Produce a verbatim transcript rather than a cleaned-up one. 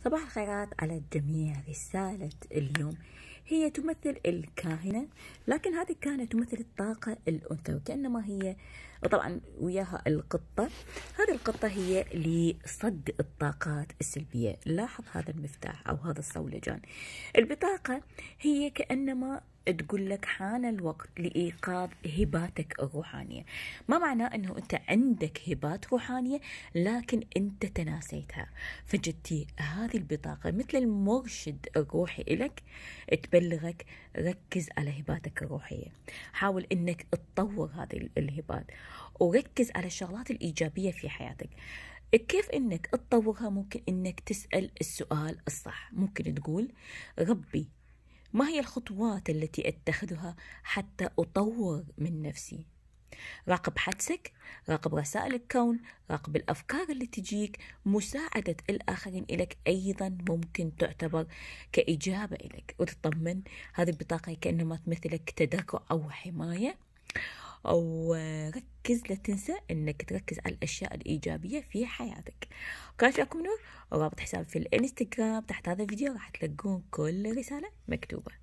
صباح الخيرات على الجميع. رسالة اليوم هي تمثل الكاهنة، لكن هذه الكاهنة تمثل الطاقة الأنثى، وكأنما هي طبعا وياها القطة. هذه القطة هي لصد الطاقات السلبية. لاحظ هذا المفتاح أو هذا الصولجان. البطاقة هي كأنما تقول لك حان الوقت لإيقاظ هباتك الروحانية. ما معناه أنه أنت عندك هبات روحانية لكن أنت تناسيتها، فجدتي هذه البطاقة مثل المرشد الروحي إلك تبلغك ركز على هباتك الروحية، حاول أنك تطور هذه الهبات وركز على الشغلات الإيجابية في حياتك. كيف انك تطورها؟ ممكن انك تسأل السؤال الصح. ممكن تقول ربي ما هي الخطوات التي اتخذها حتى اطور من نفسي؟ راقب حدسك، راقب رسائل الكون، راقب الافكار اللي تجيك. مساعدة الاخرين الك ايضا ممكن تعتبر كاجابة الك وتطمن. هذه البطاقة كأنما تمثلك تدرع او حماية. أو ركز، لا تنسى أنك تركز على الأشياء الإيجابية في حياتك. كانت لكم نور، ورابط حساب في الانستغرام تحت هذا الفيديو راح تلقون كل رسالة مكتوبة.